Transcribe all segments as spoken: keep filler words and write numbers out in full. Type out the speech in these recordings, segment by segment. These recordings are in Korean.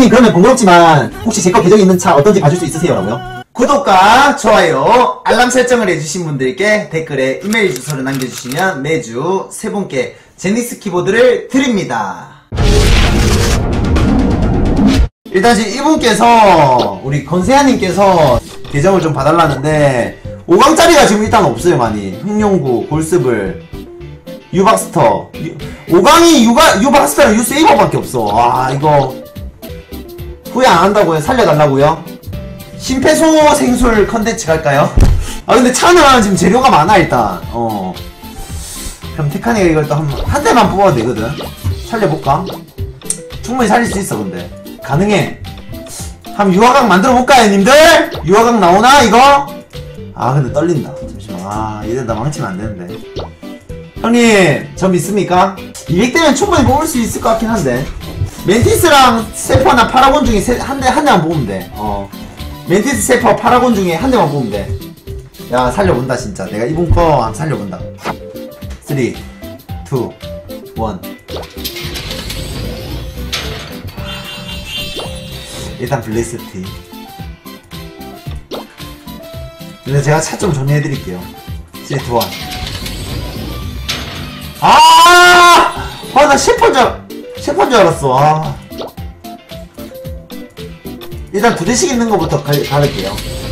형님 그러면 번거롭지만 혹시 제 거 계정이 있는 차 어떤지 봐줄 수 있으세요? 라고요? 구독과 좋아요, 알람 설정을 해주신 분들께 댓글에 이메일 주소를 남겨주시면 매주 세 분께 제닉스 키보드를 드립니다. 일단 지금 이분께서 우리 건세아님께서 계정을 좀 봐달라는데 오 강짜리가 지금 일단 없어요. 많이 흑룡구, 골스블, 유박스터. 오 강이 유가, 유박스터랑 유세이버밖에 없어. 와 이거 후회 안 한다고요? 살려달라고요? 심폐소 생술 컨텐츠 갈까요? 아 근데 차는 지금 재료가 많아 일단. 어 그럼 테카니가 이걸 또 한 한 대만 뽑아도 되거든. 살려볼까? 충분히 살릴 수 있어. 근데 가능해. 한번 유화강 만들어볼까요 님들? 유화강 나오나 이거? 아 근데 떨린다. 잠시만. 아 이러다 망치면 안되는데. 형님 저 믿습니까? 이백 대면 충분히 뽑을 수 있을 것 같긴 한데. 멘티스랑 세퍼나 파라곤 중에 한 대 한 대만 뽑으면 돼. 어 멘티스, 세퍼, 파라곤 중에 한 대만 뽑으면 돼. 야 살려본다 진짜. 내가 이분 거 한번 살려본다. 삼, 이, 일 일단 블레스티. 근데 제가 차 좀 정리해드릴게요. 삼, 이, 일 아! 아, 나 셰퍼인 줄, 셰퍼인 줄 알았어. 아. 일단 두 대씩 있는 거부터 가, 가를게요.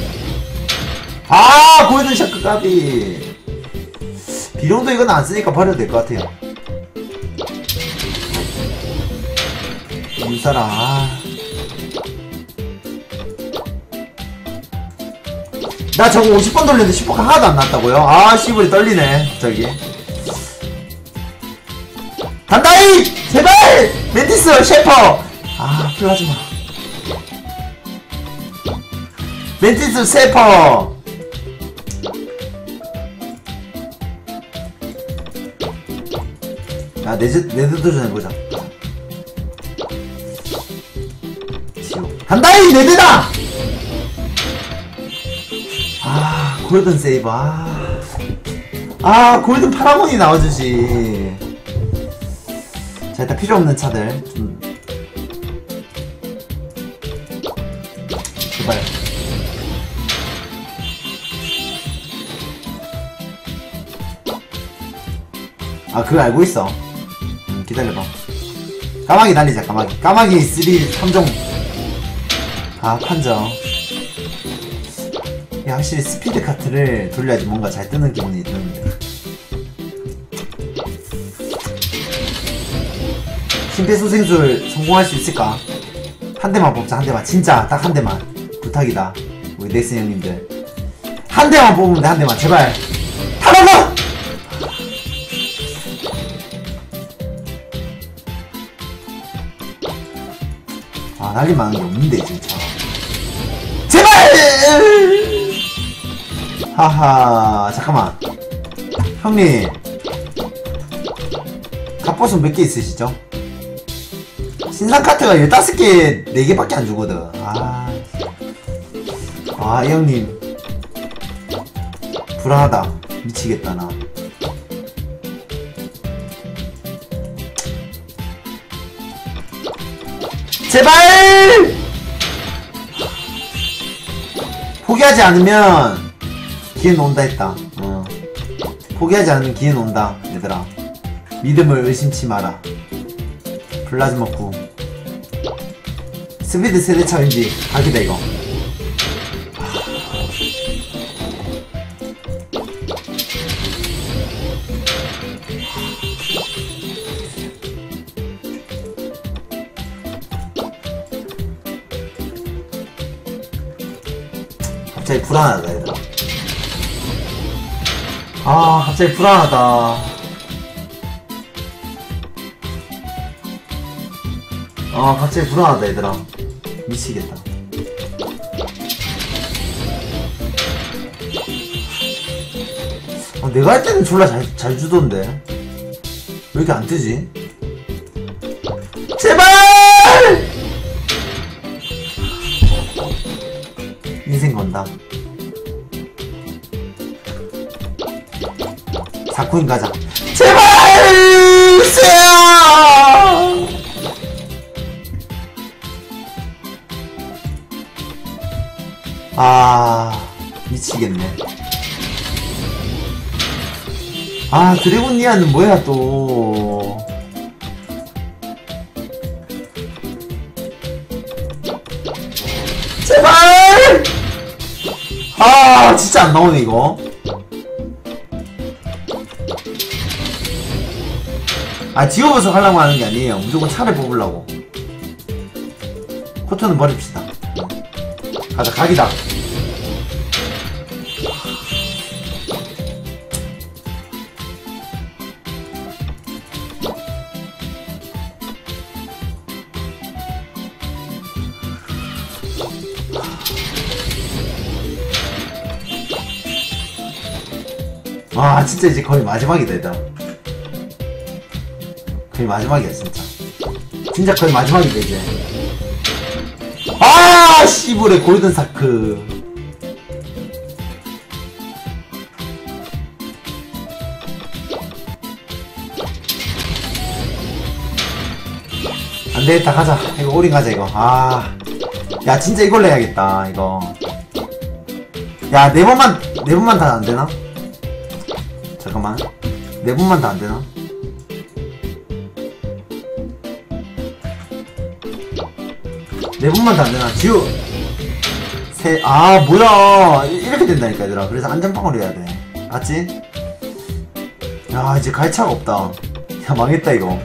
아! 골든 샤크 까비. 비룡도 이건 안 쓰니까 버려도 될 것 같아요. 인사라. 아. 나 저거 오십 번 돌렸는데 십 번가 하나도 안 났다고요? 아 씨발이 떨리네 저기. 간다이! 제발! 멘티스 셰퍼! 아 플라즈마 멘티스 셰퍼. 야 네드, 네드 도전 해보자. 지옥 간다이! 네드다! 아 골든 세이버. 아, 아 골든 파라곤이 나와주지. 자 일단 필요없는 차들 좀 제발. 아 그거 알고 있어. 음, 기다려봐. 까마귀 날리자. 까마귀 까마귀 삼, 삼 종. 아 판정. 확실히 스피드 카트를 돌려야지 뭔가 잘 뜨는 기분이 드는데. 심폐소생술 성공할 수 있을까? 한 대만 뽑자. 한 대만 진짜 딱 한 대만 부탁이다 우리 넥슨 형님들. 한 대만 뽑으면 돼. 한 대만 제발. 하나만! 아 난리 많은 게 없는데 진짜. 제발! 하하 잠깐만 형님 갑보스 몇 개 있으시죠? 신상 카트가 열다섯 개 네 개밖에 안 주거든. 아, 아 이 형님 불안하다. 미치겠다 나. 제발! 포기하지 않으면 기회는 온다 했다. 어. 포기하지 않으면 기회는 온다 얘들아. 믿음을 의심치 마라. 플라즈마 구 스피드 세대차 왠지 각이다 이거. 갑자기 불안하다 얘들아. 아 갑자기 불안하다. 아 갑자기 불안하다 얘들아. 미치겠다. 아, 내가 할 때는 졸라 잘, 잘 주던데 왜 이렇게 안 뜨지? 제발! 인생 건다. 사쿠인 가자. 제발! 세야! 아 미치겠네. 아 드래곤 니아는 뭐야 또. 제발! 아 진짜 안 나오네 이거. 아 지워서 하려고 하는 게 아니에요. 무조건 차를 뽑으려고. 코트는 버립시다. 가자 각이다. 아 진짜 이제 거의 마지막이다 얘들아. 거의 마지막이야 진짜. 진짜 거의 마지막이다 이제. 아 씨부레 골든사크. 안되겠다 가자. 이거 올인 가자 이거. 아 야 진짜 이걸로 해야겠다 이거. 야 네 번만 네 번만 다 안되나? 잠깐만 네 번만 다 안되나? 네 번만 다 안되나? 지우 세.. 아 뭐야 이렇게 된다니까 얘들아. 그래서 안전빵으로 해야돼. 맞지? 야 이제 갈차가 없다. 야 망했다 이거.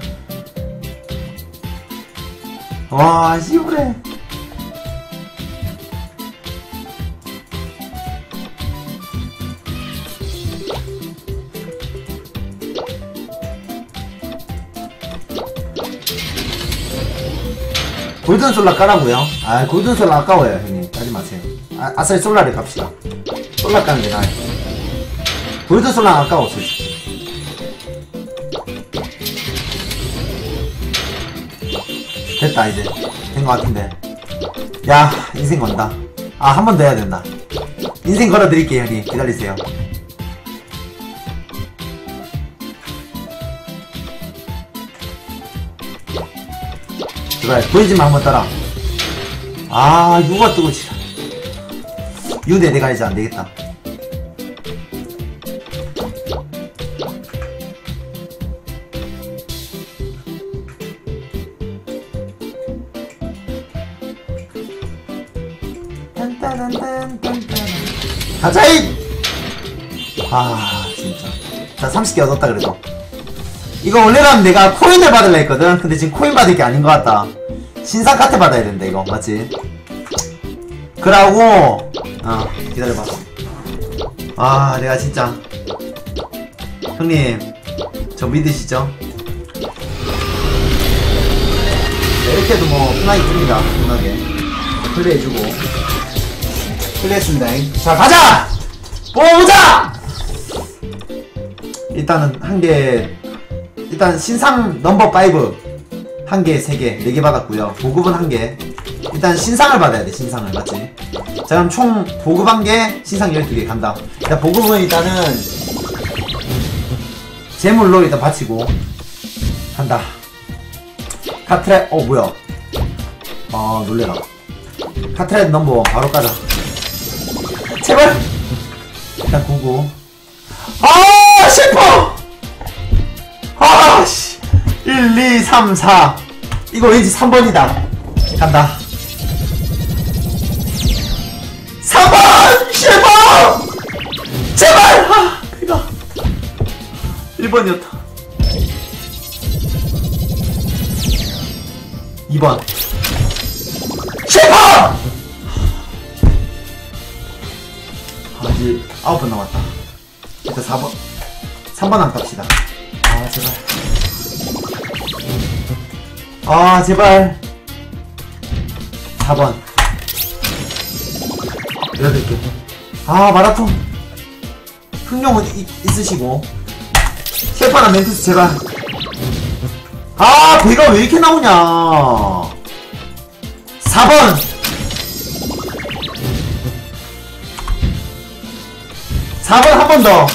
와 씨부레. 골든 솔라 까라고요? 아 골든 솔라 아까워요 형님. 까지 마세요. 아, 아싸리 솔라를 갑시다. 솔라 까는 게 나아요. 골든 솔라 아까워 솔직히. 됐다 이제 된 거 같은데. 야 인생 건다. 아 한 번 더 해야 된다. 인생 걸어드릴게요 형님. 기다리세요. 제발 보이지마 한번 따라. 아 유가 뜨고 치라. 유대 내가 이제 안되겠다. 가자이! 아 진짜. 자 삼십 개 얻었다 그래도. 이거 원래라면 내가 코인을 받으려 했거든. 근데 지금 코인 받을 게 아닌 것 같다. 신상 카트 받아야 된다 이거 맞지? 그러고 어 기다려봐. 아 내가 진짜 형님 저 믿으시죠? 네, 이렇게 해도 뭐 편하게 줍니다. 편하게 플레이해주고. 플레이했습니다. 자 가자! 뽑아보자! 일단은 한개 일단 신상 넘버 파이브 한 개, 세 개, 네 개 받았고요. 보급은 한 개. 일단 신상을 받아야 돼. 신상을 맞지? 자 그럼 총 보급 한 개, 신상 열두 개 간다. 자 보급은 일단은 재물로 일단 바치고 간다. 카트레 어 뭐야? 아 놀래라. 카트레 넘버 바로 까자. 제발. 일단 구구. 아 싶어. 아씨 일, 이, 삼, 사 이거 왠지 삼 번이다. 간다. 삼 번! 제발! 제발! 아, 그니까 일 번이었다. 이 번 제발! 아 이제 아홉 번 남았다. 일단 사 번 삼 번 안 깝시다. 아 제발. 아 제발. 사 번 여덟 개. 아 마라톤 흥룡은 이, 있으시고. 셰파나 멘투스 제발. 아 배가 왜 이렇게 나오냐. 사 번 사 번 한 번 더.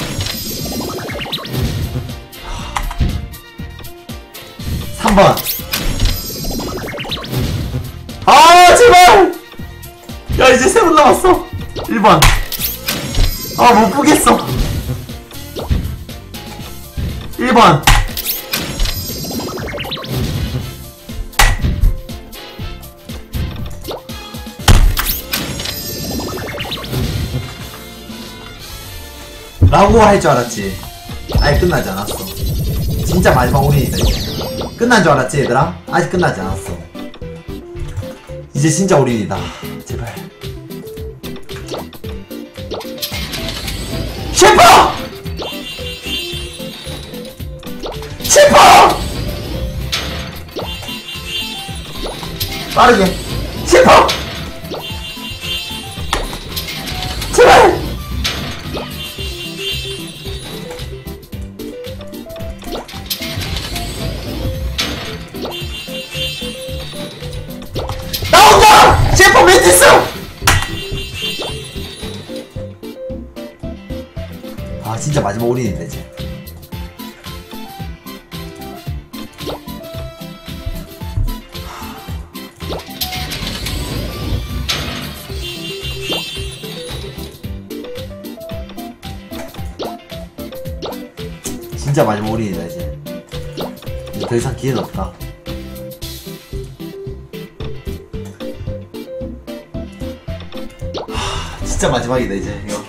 삼 번. 아 제발. 야 야 이제 세 번 남았어. 일 번. 아 못 보겠어. 일 번. 라고 할 줄 알았지. 아예 끝나지 않았어. 진짜 마지막 올인이다 이제. 끝난 줄 알았지 얘들아? 아직 끝나지 않았어. 이제 진짜 올인이다. 제발. 셰퍼! 셰퍼! 빠르게. 셰퍼! 제발! 나온다! 셰퍼 멘티스! 아 진짜 마지막 올인인데 이제. 진짜 마지막 올인이다 이제. 이제 더 이상 기회는 없다. 하, 진짜 마지막이다 이제 이거.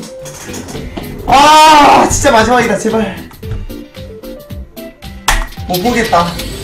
아 진짜 마지막이다 제발. 못 보겠다.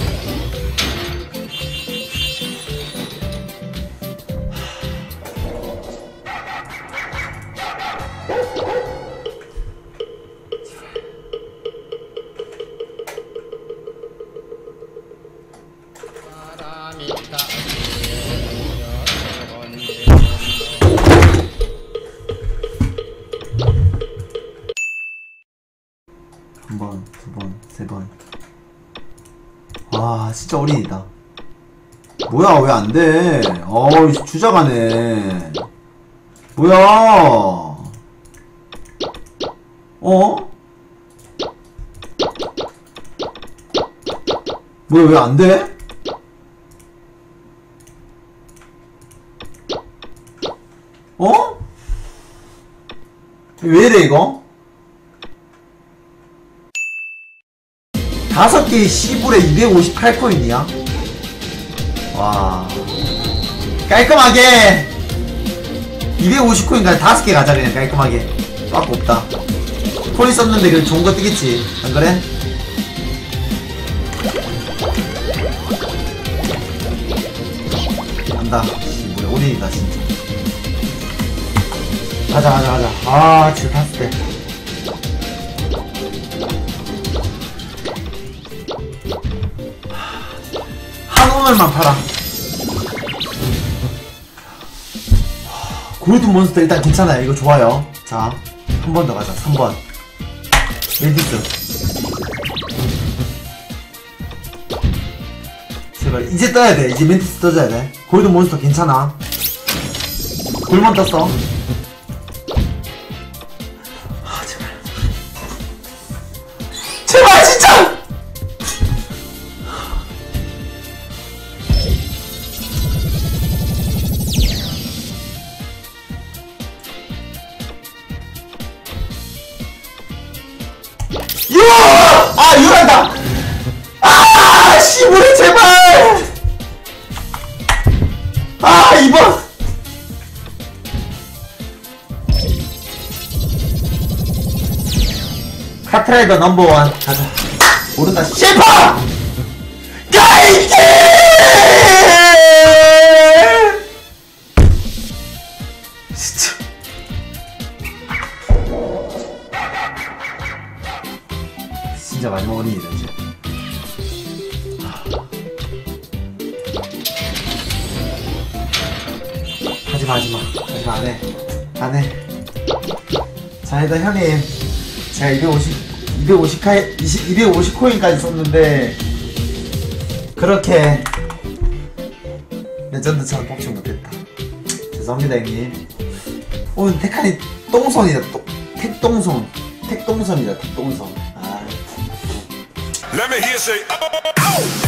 한 번, 두 번, 세 번. 아, 진짜 어린이다. 뭐야, 왜 안 돼? 어이, 주작하네. 뭐야? 어? 뭐야, 왜 안 돼? 어? 왜 이래, 이거? 다섯 개의 시불에 이백오십팔 코인이야? 와. 깔끔하게! 이백오십 코인까지 다섯 개 가자, 그냥 깔끔하게. 빠꾸 없다. 코인 썼는데 그 좋은 거 뜨겠지. 안 그래? 간다. 시불에 올인이다, 진짜. 가자, 가자, 가자. 아, 진짜 다섯 개. 오늘만 팔아. 골드 몬스터 일단 괜찮아요. 이거 좋아요. 자, 한 번 더 가자. 삼 번. 멘티스. 제발, 이제 떠야 돼. 이제 멘티스 떠줘야 돼. 골드 몬스터 괜찮아. 골몬 떴어. 아, 제발. 제발, 진짜! 유! 아, 유란다! 아, 씨부레, 제발! 아, 이번! 카트라이더 넘버원. 가자. 오른다, 셰퍼! 가이지! 진짜. 진짜 마지막 올인이다 이제. 하지마 하지마 하지마 안해 안해. 자 일단 형님 제가 이백오십 이백오십 카이 이백오십 코인까지 썼는데 그렇게 레전드처럼 뽑지 못했다. 죄송합니다 형님. 오늘 택한이 똥손이다. 똥 택똥손 택똥손이다. 택똥손. Let me hear say, oh, oh.